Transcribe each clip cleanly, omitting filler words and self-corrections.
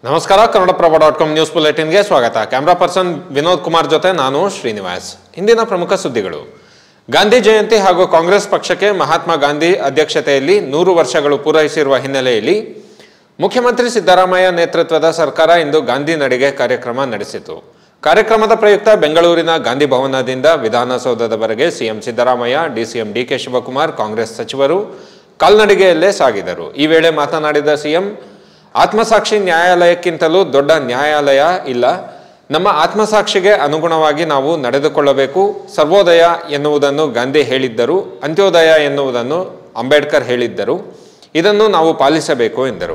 ನಮಸ್ಕಾರ ಕನ್ನಡಪ್ರಭ.com ನ್ಯೂಸ್ ಬುಲೆಟಿನ್ಗೆ ಸ್ವಾಗತ. Camera person Vinod Kumar ಜೊತೆ ನಾನು ಶ್ರೀನಿವಾಸ್. ಇಂದಿನ ಪ್ರಮುಖ ಸುದ್ದಿಗಳು. ಗಾಂಧಿ ಜಯಂತಿ ಹಾಗೂ ಕಾಂಗ್ರೆಸ್ ಪಕ್ಷಕ್ಕೆ ಮಹಾತ್ಮ ಗಾಂಧಿ ಅಧ್ಯಕ್ಷತೆಯಲ್ಲಿ 100 ವರ್ಷಗಳು ಪೂರೈಸಿರುವ ಹಿನ್ನೆಲೆಯಲ್ಲಿ ಮುಖ್ಯಮಂತ್ರಿ ಸಿದ್ದರಾಮಯ್ಯ ನೇತೃತ್ವದ ಸರ್ಕಾರ ಇಂದು ಗಾಂಧಿ ನಡಿಗೆ ಕಾರ್ಯಕ್ರಮ ನಡೆಸಿತು. ಕಾರ್ಯಕ್ರಮದ ಪ್ರಯುಕ್ತ ಬೆಂಗಳೂರಿನ ಗಾಂಧಿ ಭವನದಿಂದ ವಿಧಾನಸೌಧದವರೆಗೆ CM Siddaramaiah, DCM DK Shivakumar, Congress ಸಚಿವರು ಕಾಲ್ನಡಿಗೆಯಲ್ಲೇ ಸಾಗಿದರು. ಈ ವೇಳೆ ಮಾತನಾಡಿದ ಸಿಎಂ, ಆತ್ಮಸಾಕ್ಷಿ ನ್ಯಾಯಾಲಯಕ್ಕಿಂತಲೂ ದೊಡ್ಡ ನ್ಯಾಯಾಲಯ ಇಲ್ಲ. ನಮ್ಮ ಆತ್ಮಸಾಕ್ಷಿಗೆ ಅನುಗುಣವಾಗಿ ನಾವು ನಡೆದುಕೊಳ್ಳಬೇಕು. ಸರ್ವೋದಯ ಎನ್ನುವುದನ್ನು ಗಾಂಧಿ ಹೇಳಿದ್ದರು, ಅಂತ್ಯೋದಯ ಎನ್ನುವುದನ್ನು ಅಂಬೇಡ್ಕರ್ ಹೇಳಿದ್ದರು. ಇದನ್ನು ನಾವು ಪಾಲಿಸಬೇಕು ಎಂದರು.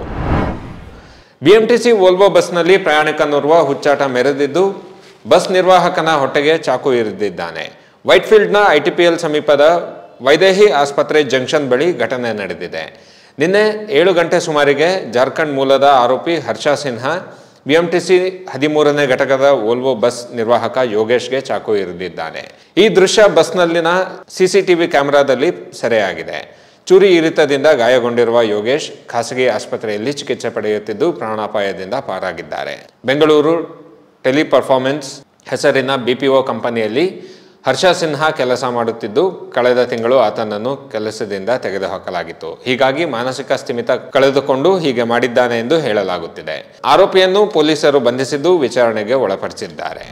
ಬಿಎಂಟಿಸಿ ವೋಲ್ವೋ ಬಸ್ನಲ್ಲಿ ಪ್ರಯಾಣಿಕನೋರ್ವ ಹುಚ್ಚಾಟ ಮೆರೆದಿದ್ದು ಬಸ್ ನಿರ್ವಾಹಕನ ಹೊಟ್ಟೆಗೆ ಚಾಕು ಇರಿದಿದ್ದಾನೆ. ವೈಟ್ಫೀಲ್ಡ್ನ ಐಟಿಪಿಎಲ್ ಸಮೀಪದ ವೈದೇಹಿ ಆಸ್ಪತ್ರೆ ಜಂಕ್ಷನ್ ಬಳಿ ಘಟನೆ ನಡೆದಿದೆ. ನಿನ್ನೆ 7 ಗಂಟೆ ಸುಮಾರಿಗೆ ಜಾರ್ಖಂಡ್ ಮೂಲದ ಆರೋಪಿ ಹರ್ಷ ಸಿನ್ಹಾ ಬಿಎಂಟಿಸಿ 13ನೇ ಘಟಕದ ವೋಲ್ವೋ ಬಸ್ ನಿರ್ವಾಹಕ ಯೋಗೇಶ್ಗೆ ಚಾಕು ಇರಿದಿದ್ದಾನೆ. ಈ ದೃಶ್ಯ ಬಸ್ನಲ್ಲಿನ ಸಿಸಿಟಿವಿ ಕ್ಯಾಮೆರಾದಲ್ಲಿ ಸೆರೆಯಾಗಿದೆ. ಚೂರಿ ಇರಿತದಿಂದ ಗಾಯಗೊಂಡಿರುವ ಯೋಗೇಶ್ ಖಾಸಗಿ ಆಸ್ಪತ್ರೆಯಲ್ಲಿ ಚಿಕಿತ್ಸೆ ಪಡೆಯುತ್ತಿದ್ದು ಪ್ರಾಣಾಪಾಯದಿಂದ ಪಾರಾಗಿದ್ದಾರೆ. ಬೆಂಗಳೂರು ಟೆಲಿಪರ್ಫಾರ್ಮೆನ್ಸ್ ಹೆಸರಿನ ಬಿಪಿಒ ಕಂಪನಿಯಲ್ಲಿ ಹರ್ಷ ಸಿನ್ಹಾ ಕೆಲಸ ಮಾಡುತ್ತಿದ್ದು ಕಳೆದ ತಿಂಗಳು ಆತನನ್ನು ಕೆಲಸದಿಂದ ತೆಗೆದುಹಾಕಲಾಗಿತ್ತು. ಹೀಗಾಗಿ ಮಾನಸಿಕ ಸ್ಥಿಮಿತ ಕಳೆದುಕೊಂಡು ಹೀಗೆ ಮಾಡಿದ್ದಾನೆ ಎಂದು ಹೇಳಲಾಗುತ್ತಿದೆ. ಆರೋಪಿಯನ್ನು ಪೊಲೀಸರು ಬಂಧಿಸಿದ್ದು ವಿಚಾರಣೆಗೆ ಒಳಪಡಿಸಿದ್ದಾರೆ.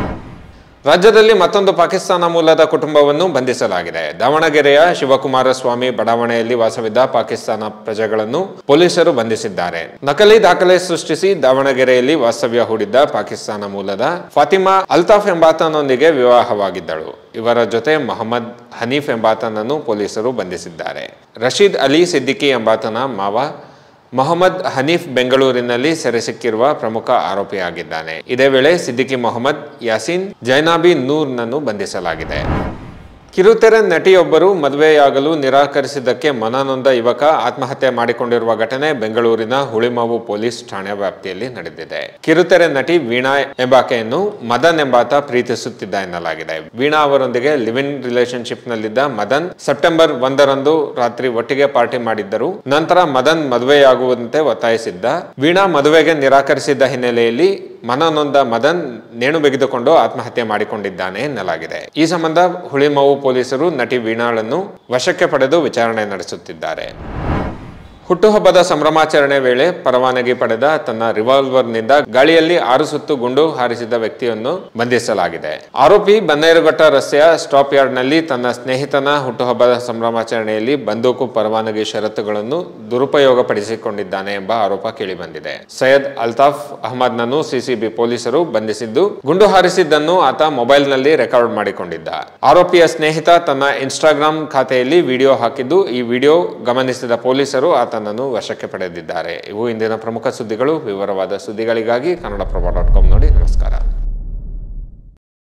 ರಾಜ್ಯದಲ್ಲಿ ಮತ್ತೊಂದು ಪಾಕಿಸ್ತಾನ ಮೂಲದ ಕುಟುಂಬವನ್ನು ಬಂಧಿಸಲಾಗಿದೆ. ದಾವಣಗೆರೆಯ ಶಿವಕುಮಾರಸ್ವಾಮಿ ಬಡಾವಣೆಯಲ್ಲಿ ವಾಸವಿದ್ದ ಪಾಕಿಸ್ತಾನ ಪ್ರಜೆಗಳನ್ನು ಪೊಲೀಸರು ಬಂಧಿಸಿದ್ದಾರೆ. ನಕಲಿ ದಾಖಲೆ ಸೃಷ್ಟಿಸಿ ದಾವಣಗೆರೆಯಲ್ಲಿ ವಾಸ್ತವ್ಯ ಹೂಡಿದ್ದ ಪಾಕಿಸ್ತಾನ ಮೂಲದ ಫಾತಿಮಾ ಅಲ್ತಾಫ್ ಎಂಬಾತನೊಂದಿಗೆ ವಿವಾಹವಾಗಿದ್ದಳು. ಇವರ ಜೊತೆ ಮೊಹಮ್ಮದ್ ಹನೀಫ್ ಎಂಬಾತನನ್ನು ಪೊಲೀಸರು ಬಂಧಿಸಿದ್ದಾರೆ. ರಶೀದ್ ಅಲಿ ಸಿದ್ದಿಕಿ ಎಂಬಾತನ ಮಾವ ಮೊಹಮ್ಮದ್ ಹನೀಫ್ ಬೆಂಗಳೂರಿನಲ್ಲಿ ಸೆರೆ ಸಿಕ್ಕಿರುವ ಪ್ರಮುಖ ಆರೋಪಿಯಾಗಿದ್ದಾನೆ. ಇದೇ ವೇಳೆ ಸಿದ್ದಿಕಿ ಮೊಹಮ್ಮದ್ ಯಾಸೀನ್ ಜೈನಾಬಿ ನೂರ್ನನ್ನು ಬಂಧಿಸಲಾಗಿದೆ. ಕಿರುತೆರೆ ನಟಿಯೊಬ್ಬರು ಮದುವೆಯಾಗಲು ನಿರಾಕರಿಸಿದ್ದಕ್ಕೆ ಮನನೊಂದ ಯುವಕ ಆತ್ಮಹತ್ಯೆ ಮಾಡಿಕೊಂಡಿರುವ ಘಟನೆ ಬೆಂಗಳೂರಿನ ಹುಳಿಮಾವು ಪೊಲೀಸ್ ಠಾಣೆ ವ್ಯಾಪ್ತಿಯಲ್ಲಿ ನಡೆದಿದೆ. ಕಿರುತೆರೆ ನಟಿ ವೀಣಾ ಎಂಬಾಕೆಯನ್ನು ಮದನ್ ಎಂಬಾತ ಪ್ರೀತಿಸುತ್ತಿದ್ದ ಎನ್ನಲಾಗಿದೆ. ವೀಣಾ ಅವರೊಂದಿಗೆ ಲಿವ್ ಇನ್ ರಿಲೇಶನ್ಶಿಪ್ ನಲ್ಲಿದ್ದ ಮದನ್ ಸೆಪ್ಟೆಂಬರ್ 1ರಂದು ರಾತ್ರಿ ಒಟ್ಟಿಗೆ ಪಾರ್ಟಿ ಮಾಡಿದ್ದರು. ನಂತರ ಮದನ್ ಮದುವೆಯಾಗುವಂತೆ ಒತ್ತಾಯಿಸಿದ್ದ. ವೀಣಾ ಮದುವೆಗೆ ನಿರಾಕರಿಸಿದ್ದ ಹಿನ್ನೆಲೆಯಲ್ಲಿ ಮನನೊಂದ ಮದನ್ ನೇಣು ಬಿಗಿದುಕೊಂಡು ಆತ್ಮಹತ್ಯೆ ಮಾಡಿಕೊಂಡಿದ್ದಾನೆ ಎನ್ನಲಾಗಿದೆ. ಈ ಸಂಬಂಧ ಹುಳಿಮಾವು ಪೊಲೀಸರು ನಟಿ ವೀಣಾಳನ್ನು ವಶಕ್ಕೆ ಪಡೆದು ವಿಚಾರಣೆ ನಡೆಸುತ್ತಿದ್ದಾರೆ. ಹುಟ್ಟುಹಬ್ಬದ ಸಂಭ್ರಮಾಚರಣೆ ವೇಳೆ ಪರವಾನಗಿ ಪಡೆದ ತನ್ನ ರಿವಾಲ್ವರ್ನಿಂದ ಗಾಳಿಯಲ್ಲಿ 6 ಸುತ್ತು ಗುಂಡು ಹಾರಿಸಿದ ವ್ಯಕ್ತಿಯನ್ನು ಬಂಧಿಸಲಾಗಿದೆ. ಆರೋಪಿ ಬನ್ನೇರುಘಟ್ಟ ರಸ್ತೆಯ ಸ್ಟಾಪ್ ಯಾರ್ಡ್ನಲ್ಲಿ ತನ್ನ ಸ್ನೇಹಿತನ ಹುಟ್ಟುಹಬ್ಬದ ಸಂಭ್ರಮಾಚರಣೆಯಲ್ಲಿ ಬಂದೂಕು ಪರವಾನಗಿ ಷರತ್ತುಗಳನ್ನು ದುರುಪಯೋಗಪಡಿಸಿಕೊಂಡಿದ್ದಾನೆ ಎಂಬ ಆರೋಪ ಕೇಳಿಬಂದಿದೆ. ಸೈಯದ್ ಅಲ್ತಾಫ್ ಅಹಮದ್ನನ್ನು ಸಿಸಿಬಿ ಪೊಲೀಸರು ಬಂಧಿಸಿದ್ದು ಗುಂಡು ಹಾರಿಸಿದ್ದನ್ನು ಆತ ಮೊಬೈಲ್ನಲ್ಲಿ ರೆಕಾರ್ಡ್ ಮಾಡಿಕೊಂಡಿದ್ದ. ಆರೋಪಿಯ ಸ್ನೇಹಿತ ತನ್ನ ಇನ್ಸ್ಟಾಗ್ರಾಮ್ ಖಾತೆಯಲ್ಲಿ ವಿಡಿಯೋ ಹಾಕಿದ್ದು ಈ ವಿಡಿಯೋ ಗಮನಿಸಿದ ಪೊಲೀಸರು ಆತನನ್ನು ವಶಕ್ಕೆ ಪಡೆದಿದ್ದಾರೆ. ಇವು ಇಂದಿನ ಪ್ರಮುಖ ಸುದ್ದಿಗಳು. ವಿವರವಾದ ಸುದ್ದಿಗಳಿಗಾಗಿ ಕನ್ನಡಪ್ರಭ.com ನೋಡಿ. ನಮಸ್ಕಾರ.